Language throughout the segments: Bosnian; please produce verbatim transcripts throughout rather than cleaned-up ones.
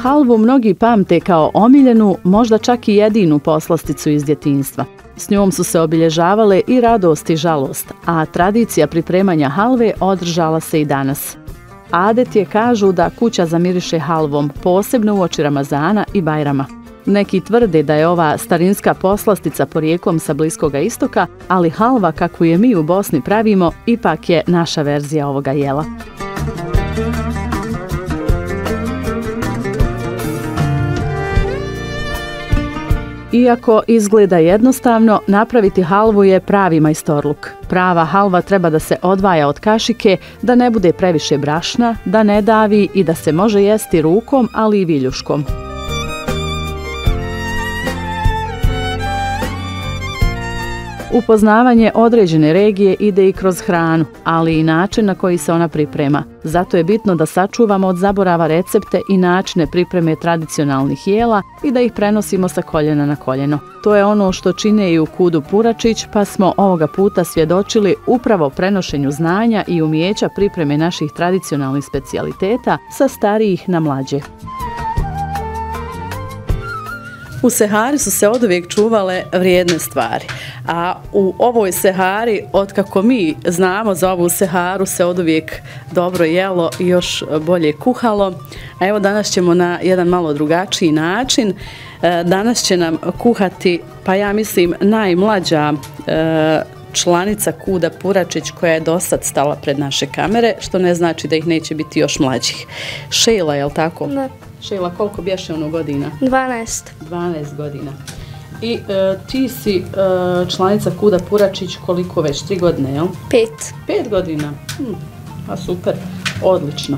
Halvu mnogi pamte kao omiljenu, možda čak i jedinu poslasticu iz djetinjstva. S njom su se obilježavale i radost i žalost, a tradicija pripremanja halve održala se i danas. Adet je, kažu, da kuća zamiriše halvom, posebno uoči Ramazana i Bajrama. Neki tvrde da je ova starinska poslastica porijeklom sa Bliskoga istoka, ali halva kakvu je mi u Bosni pravimo ipak je naša verzija ovoga jela. Iako izgleda jednostavno, napraviti halvu je pravi majstorluk. Prava halva treba da se odvaja od kašike, da ne bude previše brašna, da ne davi i da se može jesti rukom, ali i viljuškom. Upoznavanje određene regije ide i kroz hranu, ali i način na koji se ona priprema. Zato je bitno da sačuvamo od zaborava recepte i načine pripreme tradicionalnih jela i da ih prenosimo sa koljena na koljeno. To je ono što čine i u Kudu Puračić, pa smo ovoga puta svjedočili upravo prenošenju znanja i umijeća pripreme naših tradicionalnih specijaliteta sa starijih na mlađe. U sehari su se oduvijek čuvale vrijedne stvari, a u ovoj sehari, otkako mi znamo za ovu seharu, se oduvijek dobro jelo i još bolje kuhalo. A evo danas ćemo na jedan malo drugačiji način. Danas će nam kuhati, pa ja mislim, najmlađa članica Kuda Puračić koja je do sad stala pred naše kamere, što ne znači da ih neće biti još mlađih. Šejla, je li tako? Da. Šejla, koliko bješe ono godina? dvanaest. dvanaest godina. I e, ti si e, članica Kuda Puračić koliko već? Tri godine, jel? Pet. Pet godina? Hm, a super, odlično.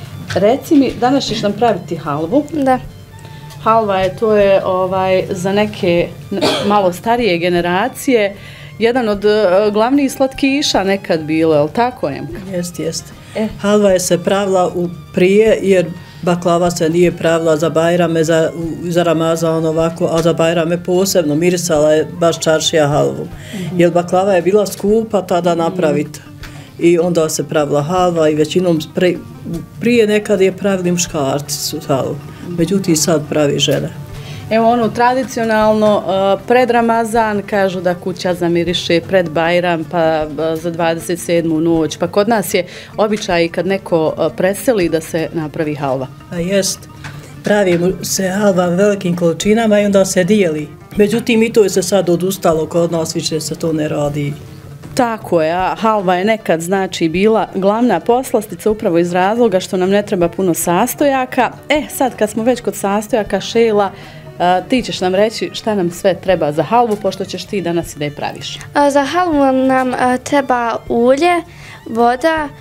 Reci mi, danas ćeš nam praviti halvu. Da. Halva je, to je ovaj, za neke malo starije generacije jedan od uh, glavnih slatkiša nekad bilo, je li tako, Emka? Jest, jest. E. Halva je se pravila u prije, jer baklava se nije pravila za Bajrame, za, za Ramazan ovako, a za Bajrame posebno. Mirisala je baš čaršija halvu. Mm-hmm. Jer baklava je bila skupa tada napraviti. Mm-hmm. I onda se pravila halva i većinom pre, prije nekad je pravili muškarci su halvu. Mm-hmm. Međutim sad pravi žene. Evo ono tradicionalno uh, pred Ramazan kažu da kuća zamiriše, pred Bajram pa uh, za dvadeset sedmu noć, pa kod nas je običaj kad neko uh, preseli da se napravi halva. A jest, pravi se halva velikim količinama i onda se dijeli. Međutim i to je se sad odustalo, kod nas više se to ne radi. Tako je, a halva je nekad znači bila glavna poslastica upravo iz razloga što nam ne treba puno sastojaka. E, sad kad smo već kod sastojaka, Šejla, Uh, ti ćeš nam reći šta nam sve treba za halvu, pošto ćeš ti danas i da je praviš. A, za halvu nam a, treba ulje, voda,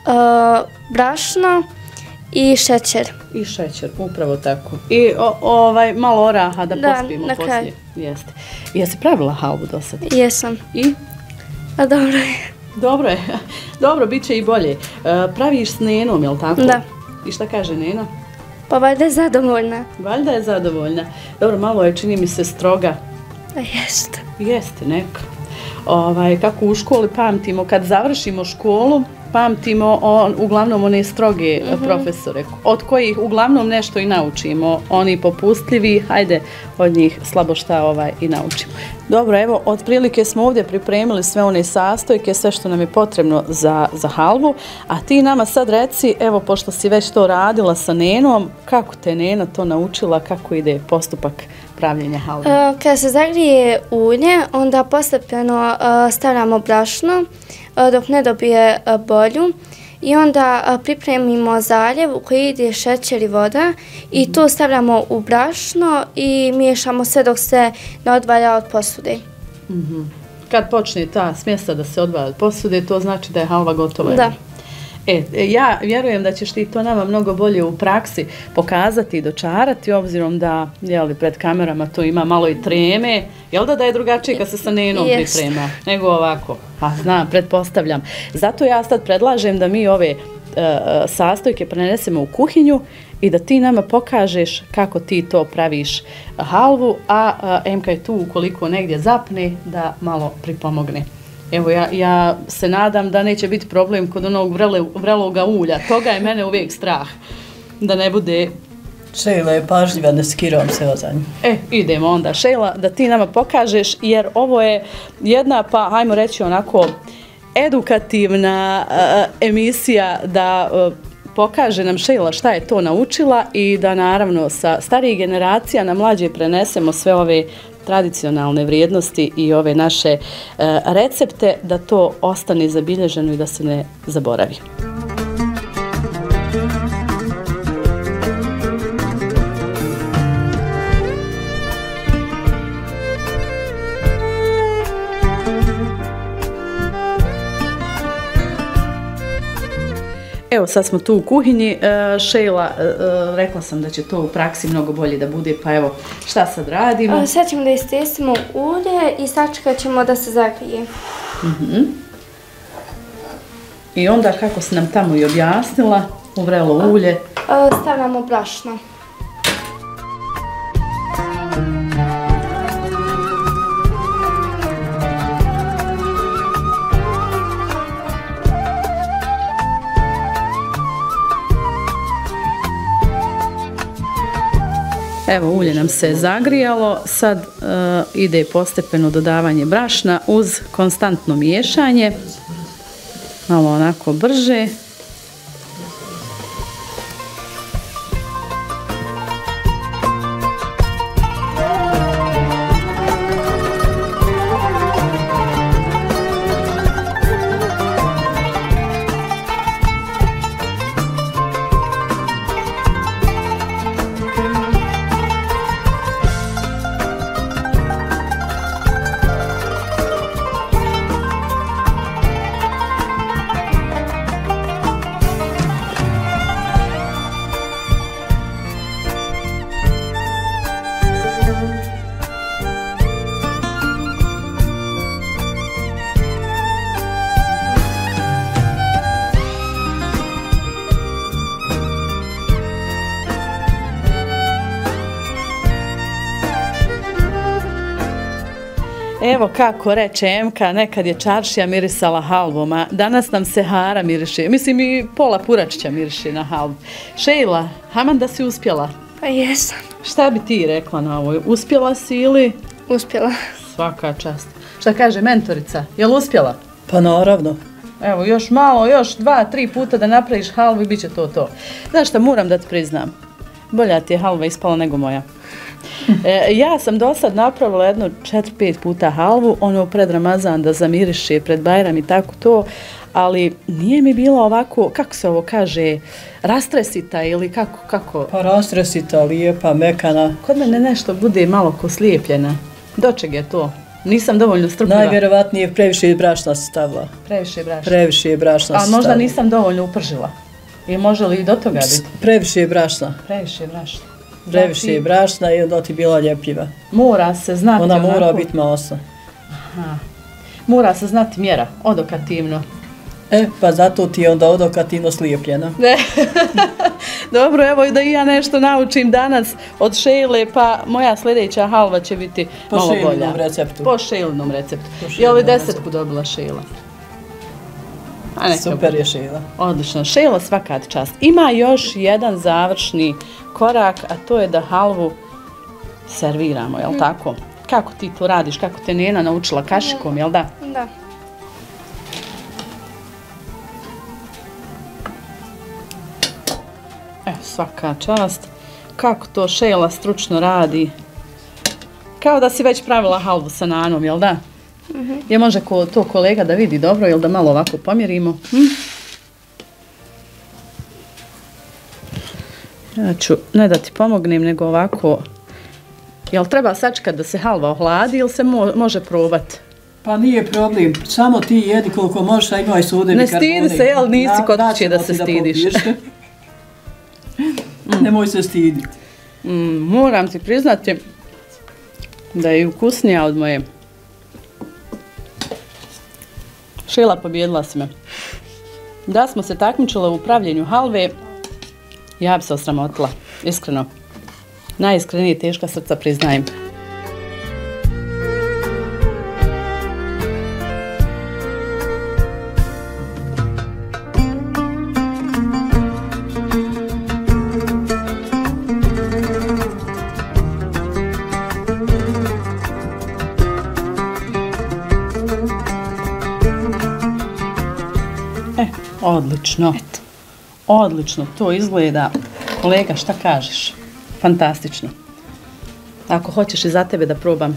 a, brašno i šećer. I šećer, upravo tako. I o, ovaj, malo oraha da, da pospijemo na kraju. poslije. Jeste. Jesi pravila halvu do sad? Jesam. I? A, dobro je. Dobro je. Dobro, bit će i bolje. Uh, praviš s nenom, jel tako? Da. I šta kaže nena? Pa valjda je zadovoljna. Valjda je zadovoljna. Dobro, malo je, čini mi se, stroga. A jest. Jeste, neka. Ovaj, kako u školi pamtimo, kad završimo školu, pamtimo on, uglavnom one stroge mm-hmm. profesore, od kojih uglavnom nešto i naučimo. Oni popustljivi, hajde od njih slabo šta ovaj i naučimo. Dobro, evo, otprilike smo ovdje pripremili sve one sastojke, sve što nam je potrebno za, za halvu, a ti nama sad reci, evo, pošto si već to radila sa nenom, kako te nena to naučila, kako ide postupak pravljenja halve? Uh, kada se zagrije ulje, onda postepeno uh, stavljamo brašno uh, dok ne dobije uh, bolju i onda uh, pripremimo zaljev u koji ide šećer i voda mm-hmm. i to stavljamo u brašno i miješamo sve dok se ne odvaja od posude. Mm-hmm. Kad počne ta smjesa da se odvaja od posude, to znači da je halva gotova? Da. E, ja vjerujem da ćeš ti to nama mnogo bolje u praksi pokazati i dočarati, obzirom da, jeli, pred kamerama to ima malo i treme. Jel da da je drugačije kad se sa nenom yes. priprema, nego ovako? Pa znam, pretpostavljam. Zato ja sad predlažem da mi ove uh, sastojke prenesemo u kuhinju i da ti nama pokažeš kako ti to praviš halvu, a uh, Emka je tu ukoliko negdje zapne da malo pripomogne. Evo, ja, ja se nadam da neće biti problem kod onog vrele, vreloga ulja. Toga je mene uvijek strah. Da ne bude Šejla je pažljiva, ne skiram se o za nju. E, idemo onda, Šejla, da ti nama pokažeš, jer ovo je jedna, pa hajmo reći onako, edukativna uh, emisija da uh, pokaže nam Šejla šta je to naučila i da naravno sa starijih generacija na mlađe prenesemo sve ove tradicionalne vrijednosti i ove naše uh, recepte, da to ostane zabilježeno i da se ne zaboravi. Evo, sad smo tu u kuhinji. Šejla, rekla sam da će to u praksi mnogo bolje da bude, pa evo, šta sad radimo? Sad ćemo da istesimo ulje i sačekat ćemo da se zagrije. I onda, kako si nam tamo i objasnila, uvrelo ulje? Stavljamo brašno. Evo, ulje nam se zagrijalo, sad uh, ide postepeno dodavanje brašna uz konstantno miješanje, malo onako brže. Evo kako reče Emka, nekad je čaršija mirisala halvom, a danas nam se hara miriši. Mislim i pola puračića miriši na halvu. Šejla, haman da si uspjela? Pa jesam. Šta bi ti rekla na ovoj? Uspjela si ili? Uspjela. Svaka čast. Šta kaže mentorica? Jel uspjela? Pa naravno. Evo, još malo, još dva, tri puta da napraviš halvu i bit će to to. Znaš šta, moram da ti priznam. Bolja ti je halva ispala nego moja. E, ja sam do sad napravila jedno četiri pet puta halvu, ono pred Ramazan da zamiriše, pred Bajram i tako to, ali nije mi bila ovako, kako se ovo kaže, rastresita ili kako, kako? Pa rastresita, lijepa, mekana. Kod mene nešto bude malo ko slijepljena. Do čeg je to? Nisam dovoljno strpljiva. Najvjerovatnije previše brašna se stavila. Previše brašna. Previše brašna se stavila. A možda nisam dovoljno upržila. I može li i do toga biti? Previše brašna. Previše brašna. Previše je brašna i onda ti bila ljepljiva. Mora se znati Ona onako... mora biti masna. Aha. Mora se znati mjera, odokativno. E, pa zato ti je onda odokativno slijepljena. Ne. Dobro, evo da i ja nešto naučim danas od Šejle, pa moja sljedeća halva će biti po malo bolja. Po Šejlinom receptu. Po Šejlinom receptu. Je li desetku dobila Šejla? Super je Šejla. Odlično. Šejla, svaka čast. Ima još jedan završni korak, a to je da halvu serviramo, jel tako? Kako ti to radiš? Kako te Nena naučila kašikom, jel da? Da. Evo, svaka čast. Kako to Šejla stručno radi? Kao da si već pravila halvu sa nanom, jel da? Mm-hmm. Je može ko, to kolega da vidi dobro, jel da malo ovako pomjerimo? Hm? Ja ću, ne da ti pomognem, nego ovako... Jel treba sačekati da se halva ohladi ili se mo, može probati? Pa nije problem, samo ti jedi koliko možeš, a imaj sude. Ne stidi se, jel nisi kod kuće da se stidiš? Nemoj se stiditi. Mm, moram ti priznati da je ukusnija od moje. Šejla, pobjedila si me. Da smo se takmičile u pravljenju halve, ja bi se osramotila, iskreno. Najiskrenije teška srca priznajem. E, odlično. Eto. Odlično, to izgleda. Kolega, šta kažeš? Fantastično. Ako hoćeš i za tebe da probam.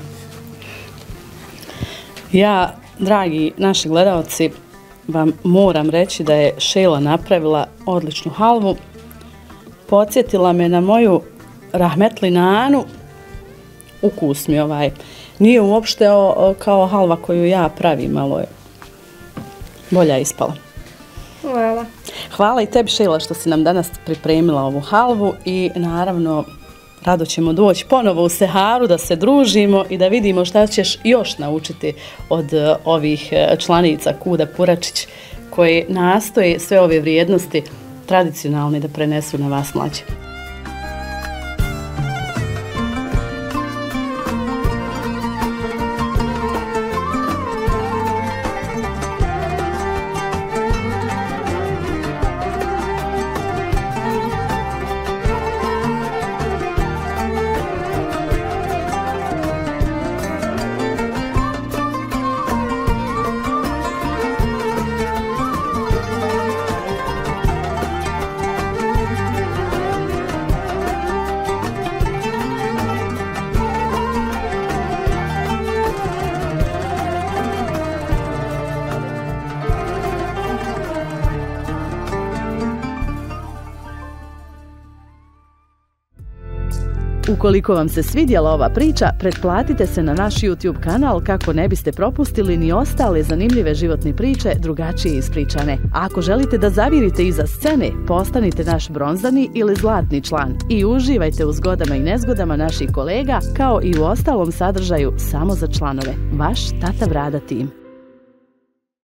Ja, dragi naši gledalci, vam moram reći da je Šejla napravila odličnu halvu. Podsjetila me na moju rahmetli nanu. Ukus mi ovaj. Nije uopšte o, kao halva koju ja pravim, malo je bolja ispala. Hvala. Hvala i tebi, Šejla, što si nam danas pripremila ovu halvu i naravno rado ćemo doći ponovo u Seharu da se družimo i da vidimo šta ćeš još naučiti od ovih članica Kuda Puračić koje nastoje sve ove vrijednosti tradicionalne da prenesu na vas mlađe. Ukoliko vam se svidjela ova priča, pretplatite se na naš YouTube kanal kako ne biste propustili ni ostale zanimljive životne priče drugačije ispričane. A ako želite da zavirite iza scene, postanite naš bronzani ili zlatni član i uživajte u zgodama i nezgodama naših kolega kao i u ostalom sadržaju samo za članove. Vaš Tata Brada tim.